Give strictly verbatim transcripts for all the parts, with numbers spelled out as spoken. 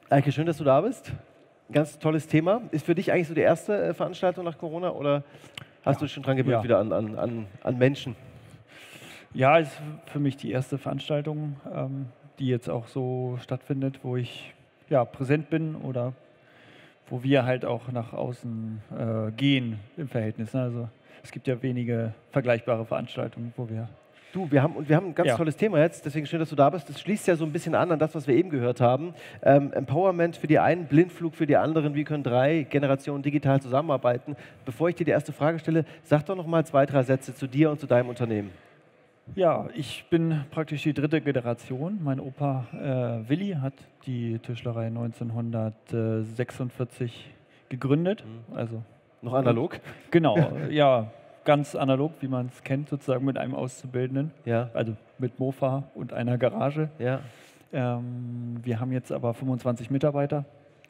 Eike, schön, dass du da bist. Ein ganz tolles Thema. Ist für dich eigentlich so die erste äh, Veranstaltung nach Corona oder hast ja. du dich schon dran gewöhnt ja. wieder an, an, an, an Menschen? Ja, ist für mich die erste Veranstaltung, ähm, die jetzt auch so stattfindet, wo ich ja, präsent bin oder wo wir halt auch nach außen äh, gehen im Verhältnis. Ne? Also es gibt ja wenige vergleichbare Veranstaltungen, wo wir... Du, wir haben, und wir haben ein ganz ja. tolles Thema jetzt, deswegen schön, dass du da bist. Das schließt ja so ein bisschen an an das, was wir eben gehört haben. Ähm, Empowerment für die einen, Blindflug für die anderen. Wie können drei Generationen digital zusammenarbeiten? Bevor ich dir die erste Frage stelle, sag doch noch mal zwei, drei Sätze zu dir und zu deinem Unternehmen. Ja, ich bin praktisch die dritte Generation. Mein Opa äh, Willi hat die Tischlerei neunzehnhundertsechsundvierzig gegründet. Mhm. Also noch analog? Genau, ja. Ganz analog, wie man es kennt, sozusagen mit einem Auszubildenden, ja. also mit Mofa und einer Garage. Ja. Ähm, wir haben jetzt aber fünfundzwanzig Mitarbeiter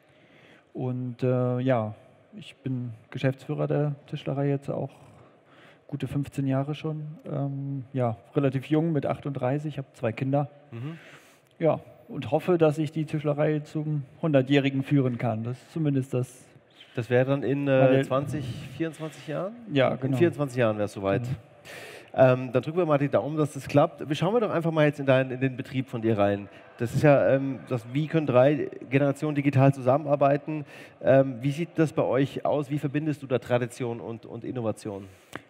und äh, ja, ich bin Geschäftsführer der Tischlerei jetzt auch gute fünfzehn Jahre schon. Ähm, ja, relativ jung mit achtunddreißig, habe zwei Kinder. Mhm. Ja, und hoffe, dass ich die Tischlerei zum hundertjährigen führen kann. Das ist zumindest das. Das wäre dann in äh, zwanzig, vierundzwanzig Jahren? Ja, genau. In vierundzwanzig Jahren wäre es soweit. Genau. Ähm, dann drücken wir mal die Daumen, dass das klappt. Wir schauen wir doch einfach mal jetzt in, dein, in den Betrieb von dir rein. Das ist ja, ähm, das, wie können drei Generationen digital zusammenarbeiten? Ähm, wie sieht das bei euch aus? Wie verbindest du da Tradition und, und Innovation?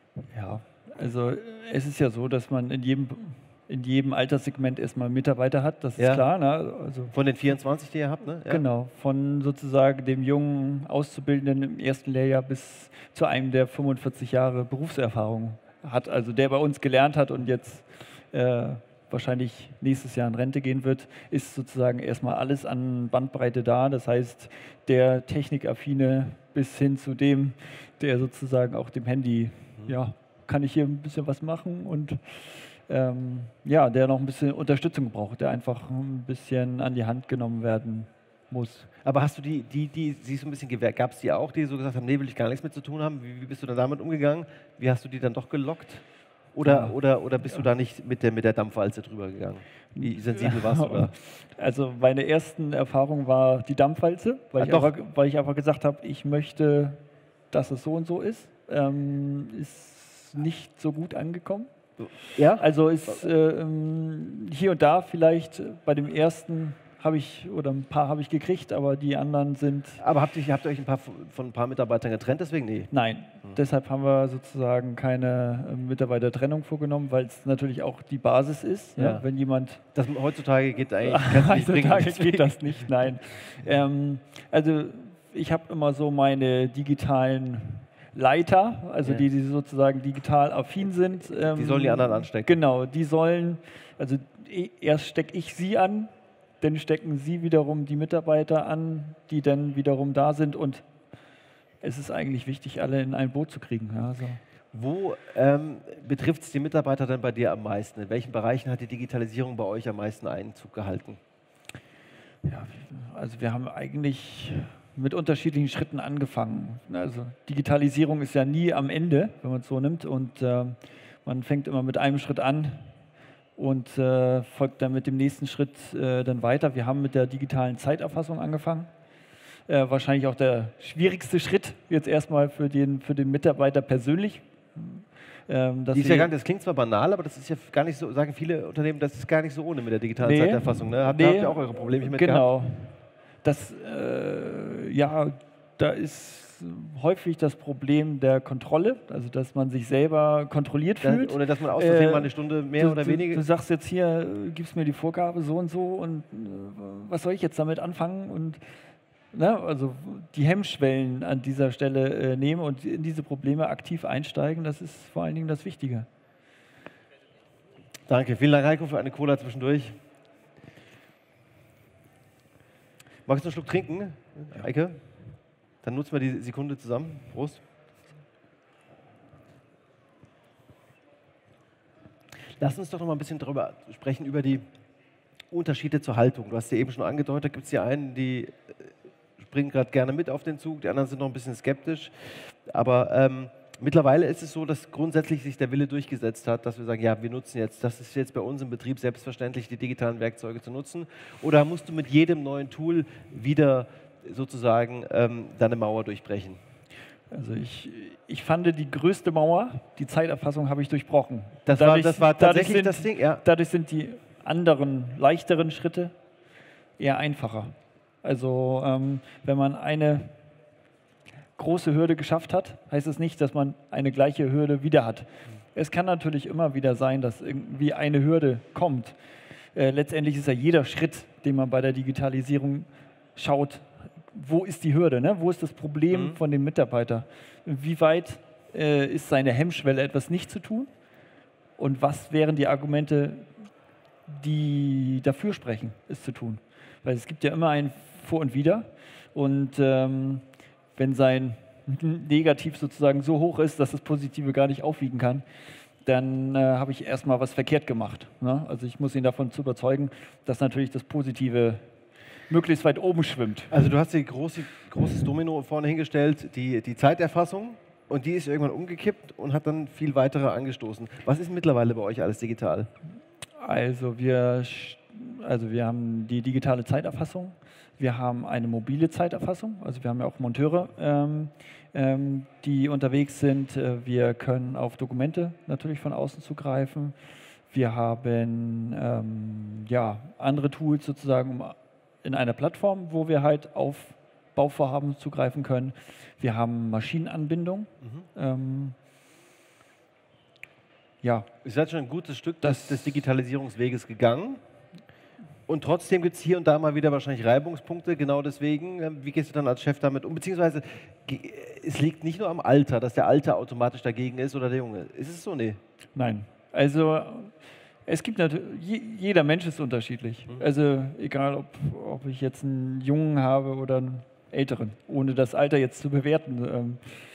Ja, also es ist ja so, dass man in jedem... in jedem Alterssegment erstmal Mitarbeiter hat, das ist ja. klar. Ne? Also von den vierundzwanzig, die ihr habt, ne? Ja. Genau, von sozusagen dem jungen Auszubildenden im ersten Lehrjahr bis zu einem, der fünfundvierzig Jahre Berufserfahrung hat, also der bei uns gelernt hat und jetzt äh, wahrscheinlich nächstes Jahr in Rente gehen wird, ist sozusagen erstmal alles an Bandbreite da. Das heißt, der Technikaffine bis hin zu dem, der sozusagen auch dem Handy, mhm. ja, kann ich hier ein bisschen was machen und Ähm, ja, der noch ein bisschen Unterstützung braucht, der einfach ein bisschen an die Hand genommen werden muss. Aber hast du die, die, die siehst du ein bisschen gewährt, gab es die auch, die so gesagt haben, nee, will ich gar nichts mit zu tun haben? Wie, wie bist du dann damit umgegangen? Wie hast du die dann doch gelockt? Oder, ja. oder, oder bist ja. du da nicht mit der, mit der Dampfwalze drüber gegangen? Wie sensibel warst du da? Also meine ersten Erfahrung war die Dampfwalze, weil, ah, ich, einfach, weil ich einfach gesagt habe, ich möchte, dass es so und so ist. Ähm, ist nicht so gut angekommen. Ja? Also ist äh, hier und da vielleicht bei dem ersten habe ich, oder ein paar habe ich gekriegt, aber die anderen sind... Aber habt ihr, habt ihr euch ein paar, von ein paar Mitarbeitern getrennt, deswegen? Nee. Nein, hm. deshalb haben wir sozusagen keine äh, Mitarbeitertrennung vorgenommen, weil es natürlich auch die Basis ist. Ja. Ja, wenn jemand... Das heutzutage geht eigentlich... heutzutage nicht geht das nicht, nein. ähm, also ich habe immer so meine digitalen... Leiter, also ja. die, die sozusagen digital affin sind. Ähm, die sollen die anderen anstecken. Genau, die sollen, also erst stecke ich sie an, dann stecken sie wiederum die Mitarbeiter an, die dann wiederum da sind und es ist eigentlich wichtig, alle in ein Boot zu kriegen. Ja, so. Wo ähm, betrifft es die Mitarbeiter denn bei dir am meisten? In welchen Bereichen hat die Digitalisierung bei euch am meisten Einzug gehalten? Ja, also wir haben eigentlich... mit unterschiedlichen Schritten angefangen. Also Digitalisierung ist ja nie am Ende, wenn man es so nimmt. Und äh, man fängt immer mit einem Schritt an und äh, folgt dann mit dem nächsten Schritt äh, dann weiter. Wir haben mit der digitalen Zeiterfassung angefangen. Äh, wahrscheinlich auch der schwierigste Schritt jetzt erstmal für den, für den Mitarbeiter persönlich. Ähm, das, ist ja gar nicht, das klingt zwar banal, aber das ist ja gar nicht so, sagen viele Unternehmen, das ist gar nicht so ohne mit der digitalen nee, Zeiterfassung. Ne? Habt, nee, habt ihr auch eure Probleme mit genau. gehabt? Das, äh, ja, da ist häufig das Problem der Kontrolle, also dass man sich selber kontrolliert da, fühlt. Oder dass man aus Versehen äh, mal eine Stunde mehr du, oder du, weniger... Du sagst jetzt hier, gibst mir die Vorgabe so und so und äh, was soll ich jetzt damit anfangen? Und ne, also die Hemmschwellen an dieser Stelle äh, nehmen und in diese Probleme aktiv einsteigen, das ist vor allen Dingen das Wichtige. Danke, vielen Dank Heiko für eine Cola zwischendurch. Magst du einen Schluck trinken, Eike? Dann nutzen wir die Sekunde zusammen. Prost. Lass uns doch noch mal ein bisschen darüber sprechen, über die Unterschiede zur Haltung. Du hast ja eben schon angedeutet, da gibt es die einen, die springen gerade gerne mit auf den Zug, die anderen sind noch ein bisschen skeptisch. Aber ähm, Mittlerweile ist es so, dass grundsätzlich sich der Wille durchgesetzt hat, dass wir sagen, ja, wir nutzen jetzt, das ist jetzt bei uns im Betrieb selbstverständlich, die digitalen Werkzeuge zu nutzen. Oder musst du mit jedem neuen Tool wieder sozusagen ähm, deine Mauer durchbrechen? Also ich, ich fand, die größte Mauer, die Zeiterfassung, habe ich durchbrochen. Das, dadurch, war, das war tatsächlich sind, das Ding, ja. Dadurch sind die anderen, leichteren Schritte eher einfacher. Also ähm, wenn man eine große Hürde geschafft hat, heißt es nicht, dass man eine gleiche Hürde wieder hat. Es kann natürlich immer wieder sein, dass irgendwie eine Hürde kommt. Äh, letztendlich ist ja jeder Schritt, den man bei der Digitalisierung schaut, wo ist die Hürde, ne? Wo ist das Problem mhm. von dem Mitarbeiter? Wie weit äh, ist seine Hemmschwelle, etwas nicht zu tun? Und was wären die Argumente, die dafür sprechen, es zu tun? Weil es gibt ja immer ein Vor und Wider. Und ähm, wenn sein Negativ sozusagen so hoch ist, dass das Positive gar nicht aufwiegen kann, dann äh, habe ich erstmal was verkehrt gemacht. Ne? Also ich muss ihn davon zu überzeugen, dass natürlich das Positive möglichst weit oben schwimmt. Also du hast dir große, großes Domino vorne hingestellt, die, die Zeiterfassung, und die ist irgendwann umgekippt und hat dann viel weitere angestoßen. Was ist mittlerweile bei euch alles digital? Also wir, also wir haben die digitale Zeiterfassung. Wir haben eine mobile Zeiterfassung, also wir haben ja auch Monteure, ähm, ähm, die unterwegs sind. Wir können auf Dokumente natürlich von außen zugreifen. Wir haben ähm, ja, andere Tools sozusagen in einer Plattform, wo wir halt auf Bauvorhaben zugreifen können. Wir haben Maschinenanbindung. Mhm. Ähm, ja. Ihr seid schon ein gutes Stück des, des Digitalisierungsweges gegangen. Und trotzdem gibt es hier und da mal wieder wahrscheinlich Reibungspunkte, genau deswegen. Wie gehst du dann als Chef damit um? Beziehungsweise, es liegt nicht nur am Alter, dass der Alte automatisch dagegen ist oder der Junge. Ist es so? Nee. Nein. Also, es gibt natürlich, jeder Mensch ist unterschiedlich. Mhm. Also, egal, ob, ob ich jetzt einen Jungen habe oder einen Älteren, ohne das Alter jetzt zu bewerten. Ähm,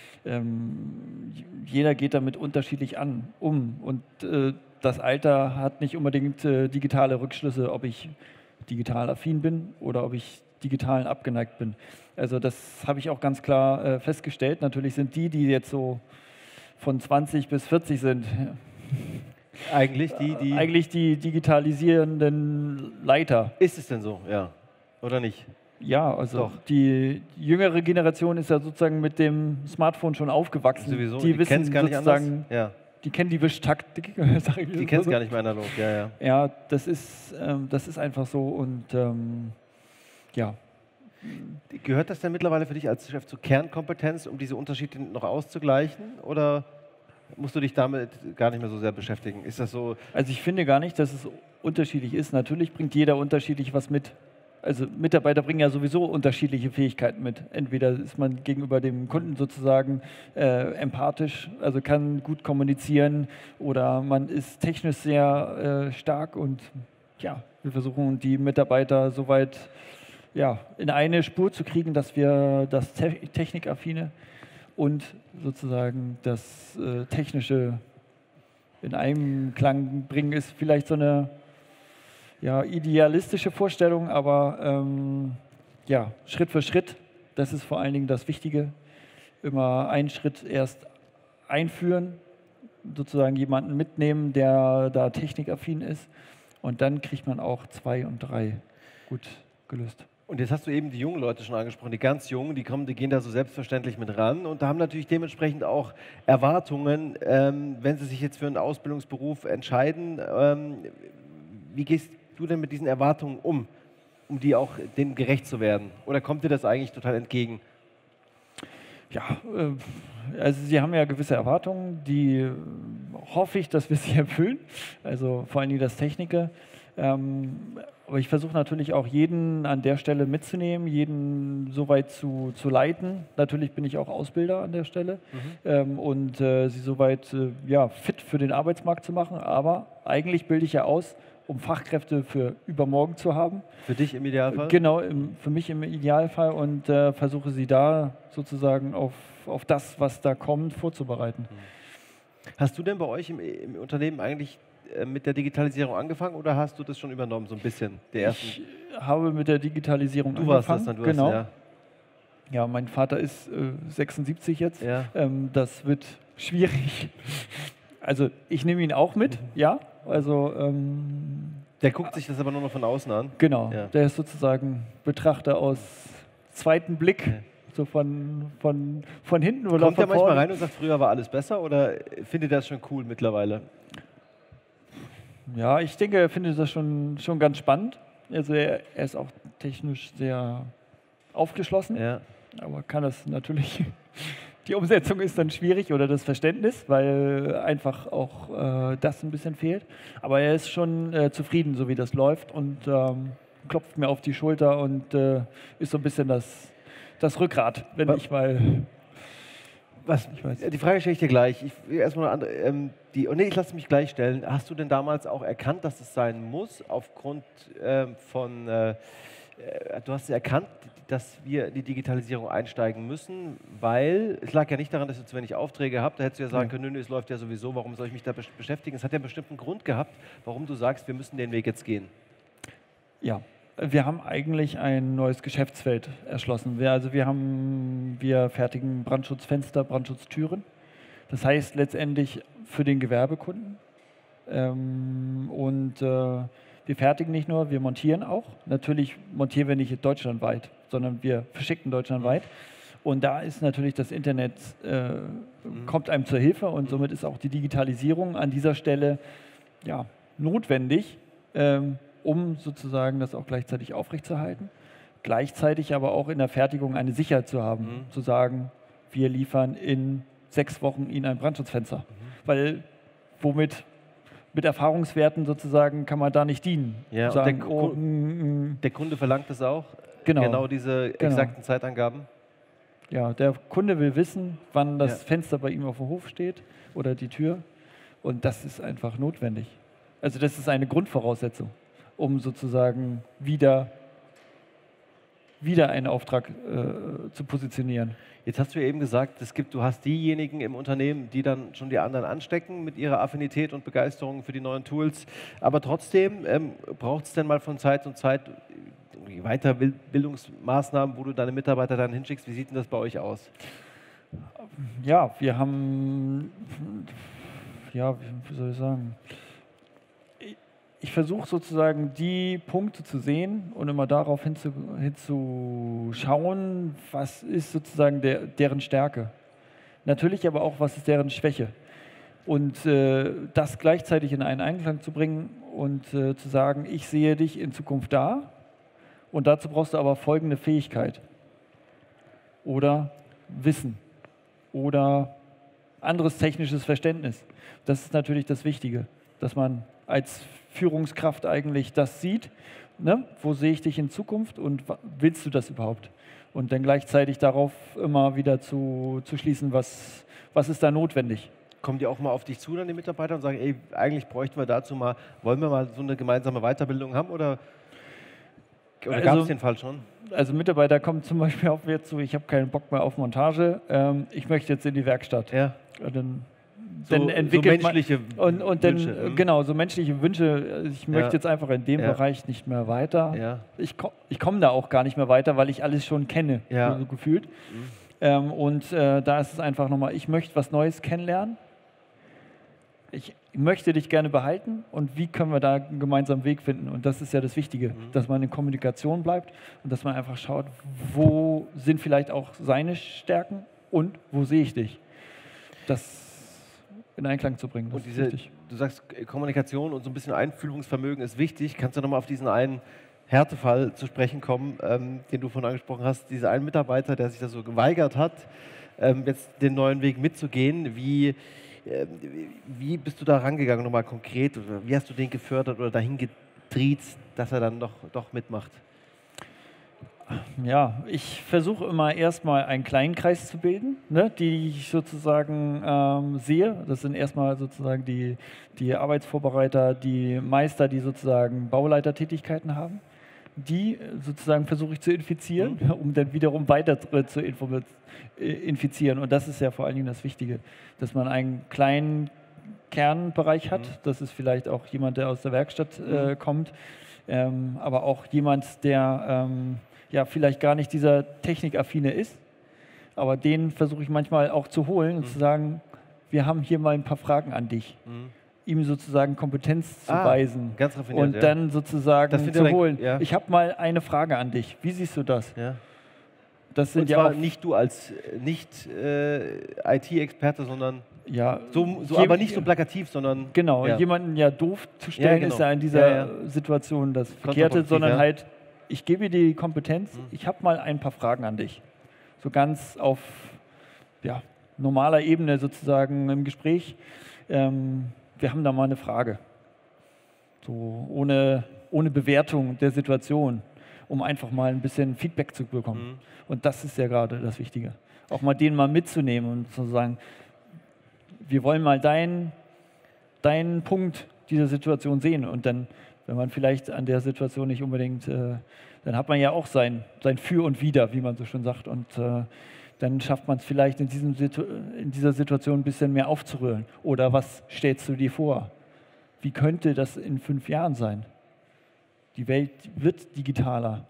ähm, jeder geht damit unterschiedlich an, um. Und äh, das Alter hat nicht unbedingt äh, digitale Rückschlüsse, ob ich digital affin bin oder ob ich digitalen abgeneigt bin. Also das habe ich auch ganz klar äh, festgestellt. Natürlich sind die, die jetzt so von zwanzig bis vierzig sind, eigentlich die, die... Äh, eigentlich die digitalisierenden Leiter. Ist es denn so, ja? Oder nicht? Ja, also die, die jüngere Generation ist ja sozusagen mit dem Smartphone schon aufgewachsen. Sowieso, die, die wissen kennen es gar nicht anders. Ja. Die kennen die Wischtaktik. Die kennen es gar nicht mehr analog, ja, ja. Ja, das ist, ähm, das ist einfach so und ähm, ja. Gehört das denn mittlerweile für dich als Chef zur Kernkompetenz, um diese Unterschiede noch auszugleichen? Oder musst du dich damit gar nicht mehr so sehr beschäftigen? Ist das so? Also ich finde gar nicht, dass es unterschiedlich ist. Natürlich bringt jeder unterschiedlich was mit. Also Mitarbeiter bringen ja sowieso unterschiedliche Fähigkeiten mit. Entweder ist man gegenüber dem Kunden sozusagen äh, empathisch, also kann gut kommunizieren, oder man ist technisch sehr äh, stark und ja, wir versuchen die Mitarbeiter soweit ja, in eine Spur zu kriegen, dass wir das Te Technikaffine und sozusagen das äh, Technische in einem Klang bringen, ist vielleicht so eine ja, idealistische Vorstellung, aber ähm, ja, Schritt für Schritt, das ist vor allen Dingen das Wichtige. Immer einen Schritt erst einführen, sozusagen jemanden mitnehmen, der da technikaffin ist, und dann kriegt man auch zwei und drei gut gelöst. Und jetzt hast du eben die jungen Leute schon angesprochen, die ganz Jungen, die kommen, die gehen da so selbstverständlich mit ran und da haben natürlich dementsprechend auch Erwartungen, ähm, wenn sie sich jetzt für einen Ausbildungsberuf entscheiden. Ähm, wie gehst du denn mit diesen Erwartungen um, um die auch denen gerecht zu werden? Oder kommt dir das eigentlich total entgegen? Ja, also sie haben ja gewisse Erwartungen, die hoffe ich, dass wir sie erfüllen. Also vor allem das Techniker. Ähm, aber ich versuche natürlich auch jeden an der Stelle mitzunehmen, jeden so weit zu, zu leiten. Natürlich bin ich auch Ausbilder an der Stelle mhm. ähm, und äh, sie soweit äh, ja, fit für den Arbeitsmarkt zu machen. Aber eigentlich bilde ich ja aus, um Fachkräfte für übermorgen zu haben. Für dich im Idealfall? Genau, im, für mich im Idealfall, und äh, versuche sie da sozusagen auf, auf das, was da kommt, vorzubereiten. Hast du denn bei euch im, im Unternehmen eigentlich äh, mit der Digitalisierung angefangen oder hast du das schon übernommen, so ein bisschen? Der ersten? Ich habe mit der Digitalisierung du angefangen. warst das dann, du genau. hast, ja. Ja, mein Vater ist äh, sechsundsiebzig jetzt. Ja. Ähm, das wird schwierig. Also ich nehme ihn auch mit, mhm. ja. Also ähm, der guckt sich das aber nur noch von außen an. Genau, ja. Der ist sozusagen Betrachter aus zweiten Blick, ja. so von, von, von hinten oder Kommt von der manchmal rein und sagt, früher war alles besser, oder findet er das schon cool mittlerweile? Ja, ich denke, er findet das schon, schon ganz spannend. Also er, er ist auch technisch sehr aufgeschlossen, ja. aber kann das natürlich, die Umsetzung ist dann schwierig oder das Verständnis, weil einfach auch äh, das ein bisschen fehlt. Aber er ist schon äh, zufrieden, so wie das läuft, und ähm, klopft mir auf die Schulter und äh, ist so ein bisschen das, das Rückgrat, wenn was, ich mal... Was, ich weiß. Die Frage stelle ich dir gleich. Ich will erstmal eine andere, ähm, die, oh nee, ich lasse mich gleich stellen. Hast du denn damals auch erkannt, dass es sein muss, aufgrund ähm, von... Äh, du hast erkannt, dass wir in die Digitalisierung einsteigen müssen, weil es lag ja nicht daran, dass ihr zu wenig Aufträge habt. Da hättest du ja sagen können, nö, es läuft ja sowieso, warum soll ich mich da beschäftigen? Es hat ja einen bestimmten Grund gehabt, warum du sagst, wir müssen den Weg jetzt gehen. Ja, wir haben eigentlich ein neues Geschäftsfeld erschlossen. Wir, also wir, haben, wir fertigen Brandschutzfenster, Brandschutztüren. Das heißt letztendlich für den Gewerbekunden. Ähm, und äh, wir fertigen nicht nur, wir montieren auch. Natürlich montieren wir nicht deutschlandweit, sondern wir verschicken deutschlandweit. Und da ist natürlich das Internet, äh, mhm. kommt einem zur Hilfe, und somit ist auch die Digitalisierung an dieser Stelle ja, notwendig, ähm, um sozusagen das auch gleichzeitig aufrechtzuerhalten. Gleichzeitig aber auch in der Fertigung eine Sicherheit zu haben, mhm. zu sagen, wir liefern in sechs Wochen Ihnen ein Brandschutzfenster. Mhm. Weil womit... Mit Erfahrungswerten sozusagen kann man da nicht dienen. Ja, sagen, der, oh, Ku mm, der Kunde verlangt das auch? Genau, genau diese exakten genau. Zeitangaben? Ja, der Kunde will wissen, wann das ja. Fenster bei ihm auf dem Hof steht oder die Tür. Und das ist einfach notwendig. Also das ist eine Grundvoraussetzung, um sozusagen wieder, wieder einen Auftrag äh, zu positionieren. Jetzt hast du ja eben gesagt, es gibt, du hast diejenigen im Unternehmen, die dann schon die anderen anstecken mit ihrer Affinität und Begeisterung für die neuen Tools. Aber trotzdem ähm, braucht es denn mal von Zeit zu Zeit Weiterbildungsmaßnahmen, wo du deine Mitarbeiter dann hinschickst. Wie sieht denn das bei euch aus? Ja, wir haben, ja, wie soll ich sagen, ich versuche sozusagen die Punkte zu sehen und immer darauf hinzuschauen, was ist sozusagen der, deren Stärke. Natürlich aber auch, was ist deren Schwäche. Und äh, das gleichzeitig in einen Einklang zu bringen und äh, zu sagen, ich sehe dich in Zukunft da, und dazu brauchst du aber folgende Fähigkeit oder Wissen oder anderes technisches Verständnis. Das ist natürlich das Wichtige, dass man als Führungskraft eigentlich das sieht, ne? Wo sehe ich dich in Zukunft und willst du das überhaupt? Und dann gleichzeitig darauf immer wieder zu, zu schließen, was, was ist da notwendig. Kommen die auch mal auf dich zu, dann die Mitarbeiter, und sagen, ey, eigentlich bräuchten wir dazu mal, wollen wir mal so eine gemeinsame Weiterbildung haben, oder, oder also, gab es den Fall schon? Also Mitarbeiter kommen zum Beispiel auf mir zu, ich habe keinen Bock mehr auf Montage, ähm, ich möchte jetzt in die Werkstatt. Ja. Und dann So, dann entwickelt so menschliche man, und, und dann, Wünsche. Hm? Genau, so menschliche Wünsche. Ich möchte ja. jetzt einfach in dem ja. Bereich nicht mehr weiter. Ja. Ich, ko ich komme da auch gar nicht mehr weiter, weil ich alles schon kenne, ja. so gefühlt. Mhm. Ähm, und äh, da ist es einfach nochmal, ich möchte was Neues kennenlernen. Ich möchte dich gerne behalten, und wie können wir da einen gemeinsamen Weg finden? Und das ist ja das Wichtige, mhm. dass man in Kommunikation bleibt und dass man einfach schaut, wo sind vielleicht auch seine Stärken und wo sehe ich dich? Das in Einklang zu bringen. Das und diese, du sagst, Kommunikation und so ein bisschen Einfühlungsvermögen ist wichtig. Kannst du nochmal auf diesen einen Härtefall zu sprechen kommen, ähm, den du vorhin angesprochen hast, dieser einen Mitarbeiter, der sich da so geweigert hat, ähm, jetzt den neuen Weg mitzugehen. Wie, äh, wie bist du da rangegangen, nochmal konkret? Oder wie hast du den gefördert oder dahin getriezt, dass er dann doch, doch mitmacht? Ja, ich versuche immer erstmal einen kleinen Kreis zu bilden, ne, die ich sozusagen ähm, sehe. Das sind erstmal sozusagen die, die Arbeitsvorbereiter, die Meister, die sozusagen Bauleitertätigkeiten haben. Die sozusagen versuche ich zu infizieren, mhm. um dann wiederum weiter zu infizieren. Und das ist ja vor allen Dingen das Wichtige, dass man einen kleinen Kernbereich hat. Mhm. Das ist vielleicht auch jemand, der aus der Werkstatt äh, mhm. kommt, ähm, aber auch jemand, der ähm, ja vielleicht gar nicht dieser Technikaffine ist, Aber den versuche ich manchmal auch zu holen und Mhm. zu sagen, wir haben hier mal ein paar Fragen an dich. Mhm. Ihm sozusagen Kompetenz zu Ah, weisen ganz raffiniert, und ja. dann sozusagen Das findet zu ihr dann- holen. ja. Ich habe mal eine Frage an dich. Wie siehst du das? Ja. Das sind Und ja zwar auch nicht du als äh, nicht äh, I T-Experte, sondern ja, so, so je- aber nicht so plakativ, sondern Genau, ja. jemanden ja doof zu stellen, genau. ist ja in dieser Ja, ja. Situation das Verkehrte, Kontraproduktiv, sondern ja. halt, ich gebe dir die Kompetenz, Mhm. ich habe mal ein paar Fragen an dich. So ganz auf ja, normaler Ebene sozusagen im Gespräch. Ähm, wir haben da mal eine Frage. So ohne, ohne Bewertung der Situation, um einfach mal ein bisschen Feedback zu bekommen. Mhm. Und das ist ja gerade das Wichtige. Auch mal den mal mitzunehmen und zu sagen, wir wollen mal deinen deinen Punkt dieser Situation sehen. Und dann, wenn man vielleicht an der Situation nicht unbedingt, äh, dann hat man ja auch sein, sein Für und Wider, wie man so schön sagt. Und äh, dann schafft man es vielleicht in, diesem Situ in dieser Situation ein bisschen mehr aufzurühren. Oder was stellst du dir vor? Wie könnte das in fünf Jahren sein? Die Welt wird digitaler.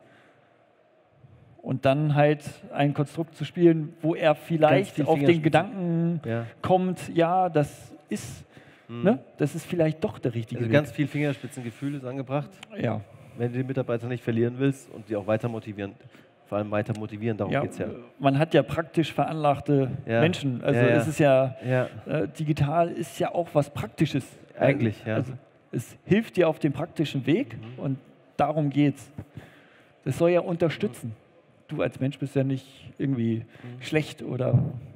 Und dann halt ein Konstrukt zu spielen, wo er vielleicht viel auf den Fingerspitzen- Gedanken Ja. kommt, ja, das ist, Mhm. ne, das ist vielleicht doch der richtige Also Weg. ganz viel Fingerspitzengefühl ist angebracht, Ja, wenn du die Mitarbeiter nicht verlieren willst und die auch weiter motivieren. Vor allem weiter motivieren, darum ja, geht es ja. man hat ja praktisch veranlagte Ja. Menschen. Also Ja, ja. es ist ja, Ja, äh, digital ist ja auch was Praktisches. Eigentlich, ja. Also es hilft dir auf dem praktischen Weg Mhm. und darum geht's. Das soll ja unterstützen. Du als Mensch bist ja nicht irgendwie Mhm. schlecht oder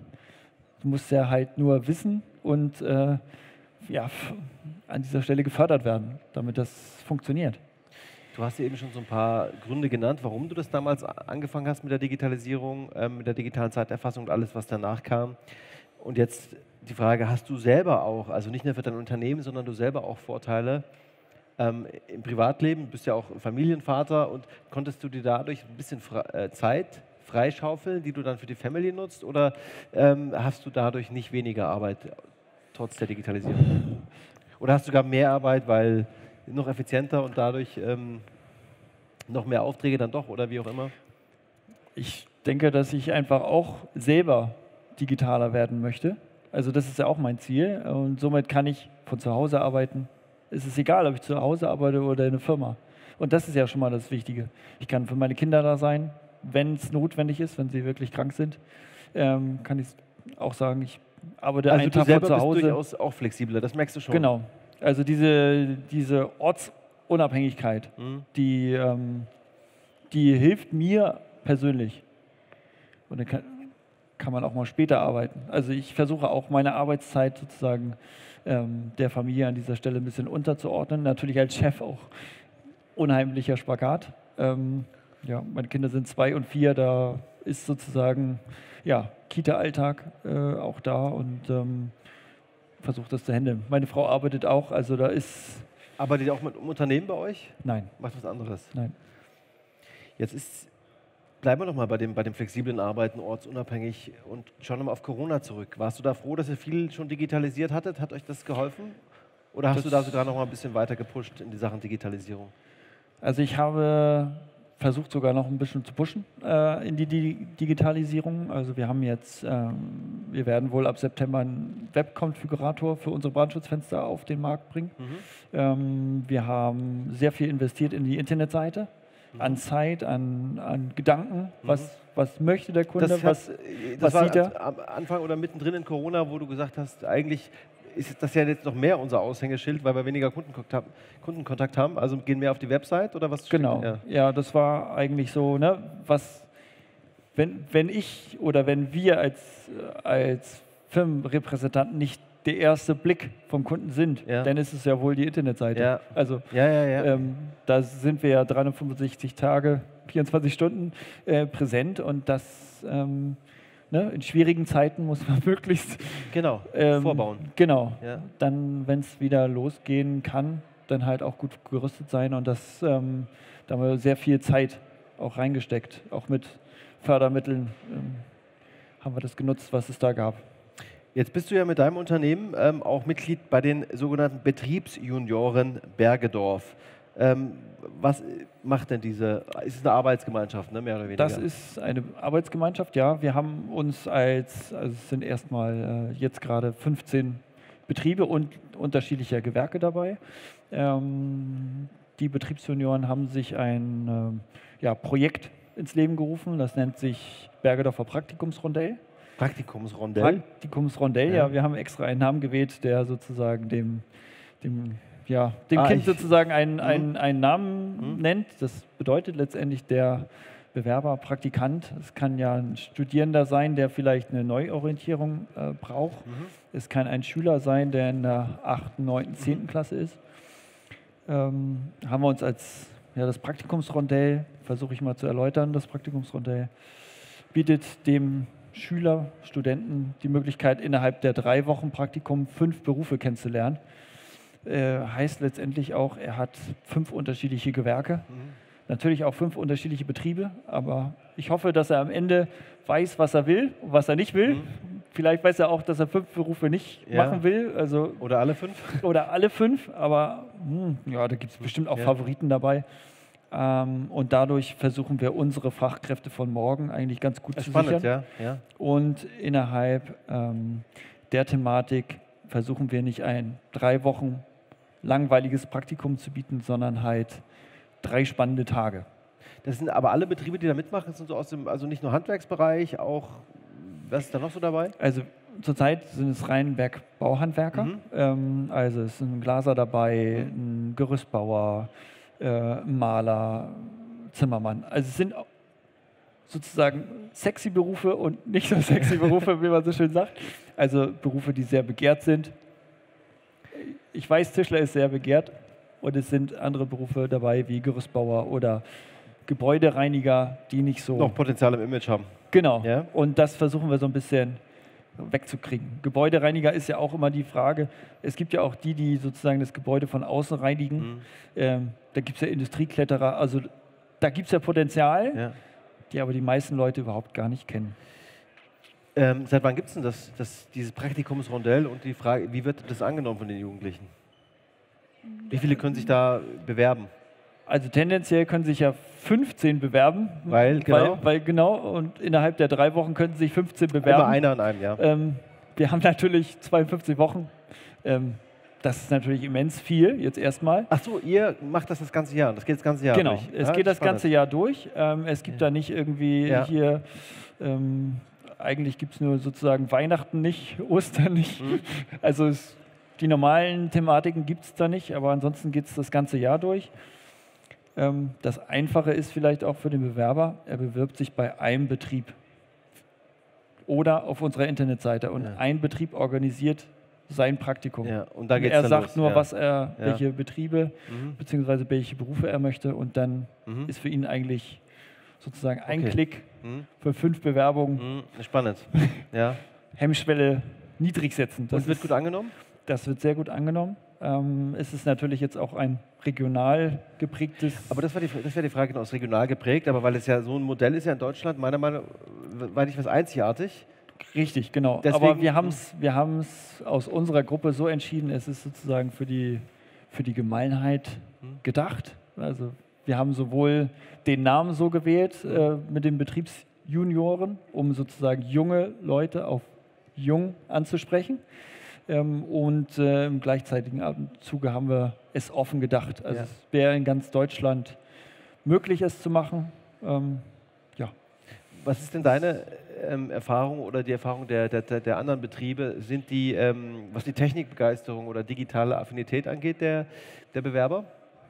du musst ja halt nur wissen und äh, ja, f- an dieser Stelle gefördert werden, damit das funktioniert. du hast ja eben schon so ein paar Gründe genannt, warum du das damals a- angefangen hast mit der Digitalisierung, ähm, mit der digitalen Zeiterfassung und alles, was danach kam. Und jetzt die Frage, hast du selber auch, also nicht nur für dein Unternehmen, sondern du selber auch Vorteile ähm, im Privatleben? Du bist ja auch Familienvater und konntest du dir dadurch ein bisschen Fre äh, Zeit freischaufeln, die du dann für die Family nutzt? Oder ähm, hast du dadurch nicht weniger Arbeit trotz der Digitalisierung? Oder hast du sogar mehr Arbeit, weil noch effizienter und dadurch ähm, noch mehr Aufträge dann doch oder wie auch immer? Ich denke, dass ich einfach auch selber digitaler werden möchte. Also das ist ja auch mein Ziel und somit kann ich von zu Hause arbeiten. Es ist egal, ob ich zu Hause arbeite oder in einer Firma. Und das ist ja schon mal das Wichtige. Ich kann für meine Kinder da sein, wenn es notwendig ist, wenn sie wirklich krank sind. Ähm, kann ich auch sagen, ich arbeite Also einen du Tag von selber zu bist Hause. durchaus auch flexibler, das merkst du schon. Genau. Also diese, diese Ortsunabhängigkeit, Mhm. die, ähm, die hilft mir persönlich. Und dann kann, kann man auch mal später arbeiten. Also ich versuche auch meine Arbeitszeit sozusagen ähm, der Familie an dieser Stelle ein bisschen unterzuordnen. Natürlich als Chef auch unheimlicher Spagat. Ähm, ja, meine Kinder sind zwei und vier, da ist sozusagen ja, Kita-Alltag äh, auch da und ähm, versuche das zu handeln. Meine Frau arbeitet auch, also da ist, Arbeitet ihr auch mit einem Unternehmen bei euch? nein, Macht was anderes. nein. Jetzt ist, bleiben wir noch mal bei dem, bei dem flexiblen Arbeiten, ortsunabhängig und schauen wir mal auf Corona zurück. Warst du da froh, dass ihr viel schon digitalisiert hattet? Hat euch das geholfen? Oder hast Das- du da sogar noch mal ein bisschen weiter gepusht in die Sachen Digitalisierung? Also ich habe versucht sogar noch ein bisschen zu pushen äh, in die, die Digitalisierung. Also wir haben jetzt, ähm, wir werden wohl ab September einen Webkonfigurator für unsere Brandschutzfenster auf den Markt bringen. Mhm. Ähm, wir haben sehr viel investiert in die Internetseite, an Zeit, an, an Gedanken, was, was möchte der Kunde, Das, was, hat, äh, was das war sieht er? am Anfang oder mittendrin in Corona, wo du gesagt hast, eigentlich ist das ja jetzt noch mehr unser Aushängeschild, weil wir weniger Kundenkontakt haben, Kundenkontakt haben. Also gehen mehr auf die Website oder was? Genau, Ja. ja, das war eigentlich so, ne, was, wenn, wenn ich oder wenn wir als, äh, als Firmenrepräsentanten nicht der erste Blick vom Kunden sind, Ja. dann ist es ja wohl die Internetseite. Ja. Also Ja, ja, ja. ähm, da sind wir ja dreihundertfünfundsechzig Tage, vierundzwanzig Stunden äh, präsent und das ähm, ne, in schwierigen Zeiten muss man möglichst Genau, ähm, vorbauen. Genau. Ja. Dann, wenn es wieder losgehen kann, dann halt auch gut gerüstet sein. Und das, ähm, da haben wir sehr viel Zeit auch reingesteckt. Auch mit Fördermitteln ähm, haben wir das genutzt, was es da gab. Jetzt bist du ja mit deinem Unternehmen ähm, auch Mitglied bei den sogenannten Betriebsjunioren Bergedorf. Ähm, was macht denn diese, ist es eine Arbeitsgemeinschaft, ne, mehr oder weniger? Das ist eine Arbeitsgemeinschaft, ja. Wir haben uns als, also es sind erstmal äh, jetzt gerade fünfzehn Betriebe und unterschiedliche Gewerke dabei. Ähm, die Betriebsjunioren haben sich ein ähm, ja, Projekt ins Leben gerufen, das nennt sich Bergedorfer Praktikumsrondell. Praktikumsrondell? Praktikumsrondell, ja. Ja. Wir haben extra einen Namen gewählt, der sozusagen dem, dem, ja, dem Ah, Kind ich- sozusagen einen, Mhm. einen, einen Namen Mhm. nennt. Das bedeutet letztendlich der Bewerber, Praktikant. Es kann ja ein Studierender sein, der vielleicht eine Neuorientierung äh, braucht. Mhm. Es kann ein Schüler sein, der in der achten, neunten, zehnten Klasse ist. Ähm, haben wir uns als ja, das Praktikumsrondell, versuche ich mal zu erläutern, das Praktikumsrondell bietet dem Schüler, Studenten die Möglichkeit, innerhalb der drei Wochen Praktikum fünf Berufe kennenzulernen. Äh, heißt letztendlich auch, er hat fünf unterschiedliche Gewerke, Mhm. natürlich auch fünf unterschiedliche Betriebe, aber ich hoffe, dass er am Ende weiß, was er will und was er nicht will. Mhm. Vielleicht weiß er auch, dass er fünf Berufe nicht Ja. machen will, also Oder alle fünf? oder alle fünf, aber hm, ja, da gibt es bestimmt auch Ja. Favoriten dabei. Ähm, und dadurch versuchen wir unsere Fachkräfte von morgen eigentlich ganz gut zu Spannend, sichern. ja. ja. Und innerhalb ähm, der Thematik versuchen wir nicht ein drei Wochen langweiliges Praktikum zu bieten, sondern halt drei spannende Tage. Das sind aber alle Betriebe, die da mitmachen, sind so aus dem, also nicht nur Handwerksbereich, auch, was ist da noch so dabei? Also zurzeit sind es rein Bergbauhandwerker. Mhm. Ähm, also es sind ein Glaser dabei, ein Gerüstbauer, äh, ein Maler, Zimmermann. Also es sind sozusagen sexy Berufe und nicht so sexy Berufe, wie man so schön sagt. Also Berufe, die sehr begehrt sind. Ich weiß, Tischler ist sehr begehrt und es sind andere Berufe dabei wie Gerüstbauer oder Gebäudereiniger, die nicht so... Noch Potenzial im Image haben. Genau. Ja. Und das versuchen wir so ein bisschen wegzukriegen. Gebäudereiniger ist ja auch immer die Frage. Es gibt ja auch die, die sozusagen das Gebäude von außen reinigen. Mhm. Ähm, da gibt es ja Industriekletterer. Also da gibt es ja Potenzial, Ja. die aber die meisten Leute überhaupt gar nicht kennen. Ähm, seit wann gibt es denn das, das, dieses Praktikumsrondell und die Frage, wie wird das angenommen von den Jugendlichen? Wie viele können sich da bewerben? Also tendenziell können sich ja fünfzehn bewerben. Weil, genau? Weil, weil genau, und innerhalb der drei Wochen können sich fünfzehn bewerben. Immer einer in einem Jahr. Ähm, wir haben natürlich zweiundfünfzig Wochen. Ähm, das ist natürlich immens viel, jetzt erstmal. Ach so, ihr macht das das ganze Jahr. Das geht das ganze Jahr Genau, durch. es Ah, geht das spannend. ganze Jahr durch. Ähm, es gibt da nicht irgendwie Ja. hier, ähm, eigentlich gibt es nur sozusagen Weihnachten nicht, Ostern nicht. Mhm. Also es, die normalen Thematiken gibt es da nicht, aber ansonsten geht es das ganze Jahr durch. Ähm, das Einfache ist vielleicht auch für den Bewerber, er bewirbt sich bei einem Betrieb oder auf unserer Internetseite und Ja. ein Betrieb organisiert sein Praktikum. Ja, und da Und geht's er dann sagt los. nur, ja. was er, Ja. welche Betriebe Mhm. beziehungsweise welche Berufe er möchte und dann Mhm. ist für ihn eigentlich sozusagen ein Okay. Klick Mhm. für fünf Bewerbungen, Mhm. Spannend. Ja. Hemmschwelle niedrig setzen. Das Und wird ist- gut angenommen? Das wird sehr gut angenommen. Ähm, es ist natürlich jetzt auch ein regional geprägtes. Aber das wäre die, das wär die Frage, genau, ist regional geprägt, aber weil es ja so ein Modell ist ja in Deutschland, meiner Meinung nach, war nicht was einzigartig. Richtig, genau. Deswegen- Aber wir haben es wir haben's aus unserer Gruppe so entschieden, es ist sozusagen für die, für die Gemeinheit Mhm. gedacht. Also wir haben sowohl den Namen so gewählt äh, mit den Betriebsjunioren, um sozusagen junge Leute auf jung anzusprechen. Ähm, und äh, im gleichzeitigen Zuge haben wir es offen gedacht. Also Ja. es wäre in ganz Deutschland möglich, es zu machen. Ähm, ja. Was ist denn deine ähm, Erfahrung oder die Erfahrung der, der, der der anderen Betriebe? Sind die, ähm, was die Technikbegeisterung oder digitale Affinität angeht, der, der Bewerber?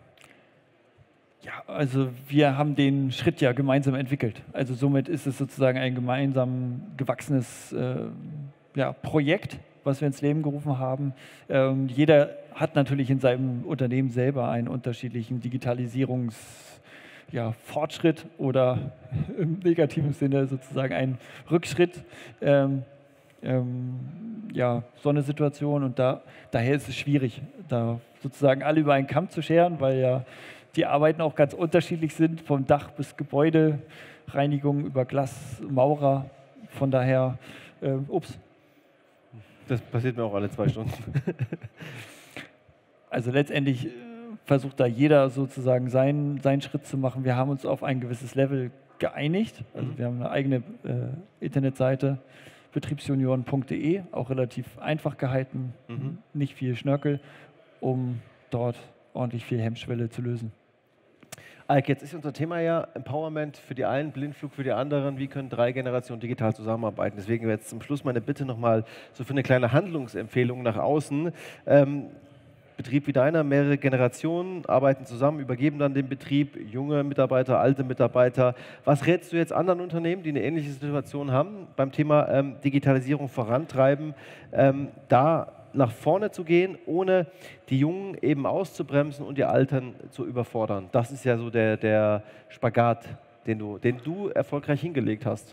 Ja, also wir haben den Schritt ja gemeinsam entwickelt. Also somit ist es sozusagen ein gemeinsam gewachsenes äh, ja, Projekt, was wir ins Leben gerufen haben. Ähm, jeder hat natürlich in seinem Unternehmen selber einen unterschiedlichen Digitalisierungs ja, Fortschritt oder im negativen Sinne sozusagen einen Rückschritt. Ähm, ähm, ja, so eine Situation und da, daher ist es schwierig, da sozusagen alle über einen Kamm zu scheren, weil ja die Arbeiten auch ganz unterschiedlich sind, vom Dach bis Gebäudereinigung über Glas, Maurer. Von daher, äh, ups, Das passiert mir auch alle zwei Stunden. also letztendlich äh, versucht da jeder sozusagen seinen, seinen Schritt zu machen. Wir haben uns auf ein gewisses Level geeinigt. Also Mhm. wir haben eine eigene äh, Internetseite, betriebsjunioren punkt de, auch relativ einfach gehalten, Mhm. nicht viel Schnörkel, um dort ordentlich viel Hemmschwelle zu lösen. Eike, jetzt ist unser Thema ja Empowerment für die einen, Blindflug für die anderen. Wie können drei Generationen digital zusammenarbeiten? Deswegen wäre jetzt zum Schluss meine Bitte nochmal so für eine kleine Handlungsempfehlung nach außen. Ähm, Betrieb wie deiner, mehrere Generationen arbeiten zusammen, übergeben dann den Betrieb, junge Mitarbeiter, alte Mitarbeiter. Was rätst du jetzt anderen Unternehmen, die eine ähnliche Situation haben, beim Thema ähm, Digitalisierung vorantreiben, ähm, da nach vorne zu gehen, ohne die Jungen eben auszubremsen und die Alten zu überfordern? Das ist ja so der, der Spagat, den du, den du erfolgreich hingelegt hast.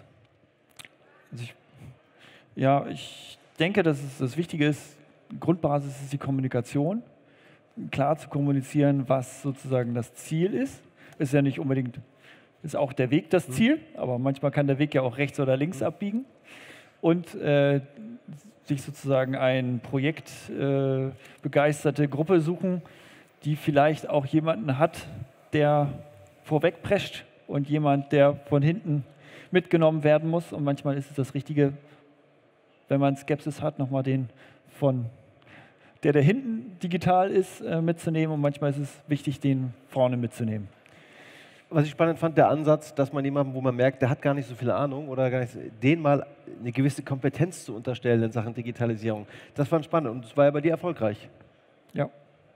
Also ich, ja, ich denke, dass es das Wichtige ist, Grundbasis ist die Kommunikation. Klar zu kommunizieren, was sozusagen das Ziel ist. Ist ja nicht unbedingt, ist auch der Weg das Ziel, aber manchmal kann der Weg ja auch rechts oder links abbiegen. Und äh, sich sozusagen ein Projekt äh, begeisterte Gruppe suchen, die vielleicht auch jemanden hat, der vorwegprescht und jemand, der von hinten mitgenommen werden muss. Und manchmal ist es das Richtige, wenn man Skepsis hat, nochmal den von der, der hinten digital ist, äh, mitzunehmen. Und manchmal ist es wichtig, den vorne mitzunehmen. Was ich spannend fand, der Ansatz, dass man jemanden, wo man merkt, der hat gar nicht so viel Ahnung oder gar nicht, den mal eine gewisse Kompetenz zu unterstellen in Sachen Digitalisierung. Das fand spannend und es war ja bei dir erfolgreich. Ja.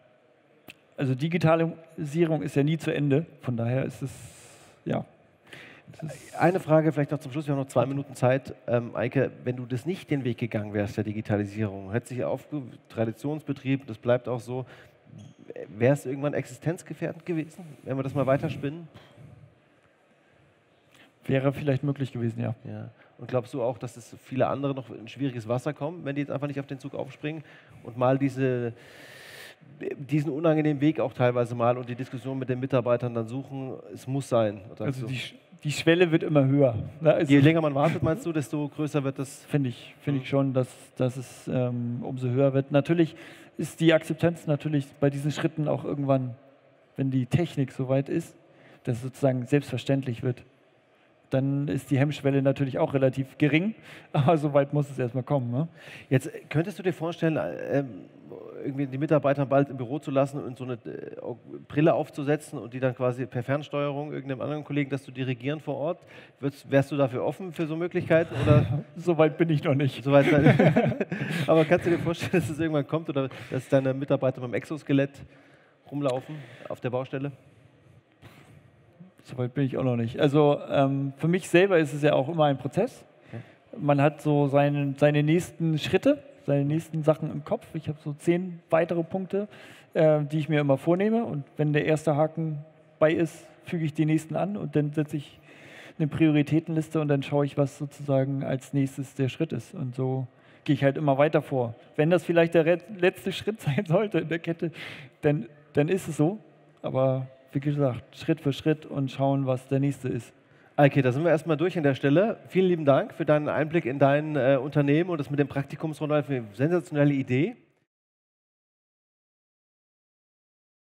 Also Digitalisierung ist ja nie zu Ende. Von daher ist es, ja. Eine Frage vielleicht noch zum Schluss, wir haben noch zwei Minuten Zeit. Ähm, Eike, wenn du das nicht den Weg gegangen wärst, der Digitalisierung, hätte sich auf Traditionsbetrieb, das bleibt auch so, wäre es irgendwann existenzgefährdend gewesen, wenn wir das mal weiterspinnen? Wäre vielleicht möglich gewesen, ja. Ja. Und glaubst du auch, dass es viele andere noch in schwieriges Wasser kommen, wenn die jetzt einfach nicht auf den Zug aufspringen und mal diese, diesen unangenehmen Weg auch teilweise mal und die Diskussion mit den Mitarbeitern dann suchen? Es muss sein. Also die, die Schwelle wird immer höher. Also je länger man wartet, meinst du, desto größer wird das? Finde ich, find ich schon, dass, dass es ähm, umso höher wird. Natürlich ist die Akzeptanz natürlich bei diesen Schritten auch irgendwann, wenn die Technik soweit ist, dass es sozusagen selbstverständlich wird. Dann ist die Hemmschwelle natürlich auch relativ gering, aber so weit muss es erstmal kommen. Ne? Jetzt könntest du dir vorstellen, ähm, irgendwie die Mitarbeiter bald im Büro zu lassen und so eine äh, Brille aufzusetzen und die dann quasi per Fernsteuerung irgendeinem anderen Kollegen das zu dirigieren vor Ort? Würdest, wärst du dafür offen für so Möglichkeiten? Oder? So weit bin ich noch nicht. So weit, aber kannst du dir vorstellen, dass es irgendwann kommt oder dass deine Mitarbeiter mit dem Exoskelett rumlaufen auf der Baustelle? Soweit bin ich auch noch nicht. Also ähm, für mich selber ist es ja auch immer ein Prozess. Man hat so seine, seine nächsten Schritte, seine nächsten Sachen im Kopf. Ich habe so zehn weitere Punkte, äh, die ich mir immer vornehme. Und wenn der erste Haken bei ist, füge ich die nächsten an und dann setze ich eine Prioritätenliste und dann schaue ich, was sozusagen als nächstes der Schritt ist. Und so gehe ich halt immer weiter vor. Wenn das vielleicht der letzte Schritt sein sollte in der Kette, dann, dann ist es so. Aber wie gesagt, Schritt für Schritt und schauen, was der nächste ist. Okay, da sind wir erstmal durch an der Stelle. Vielen lieben Dank für deinen Einblick in dein äh, Unternehmen und das mit dem Praktikumsrunde, für eine sensationelle Idee.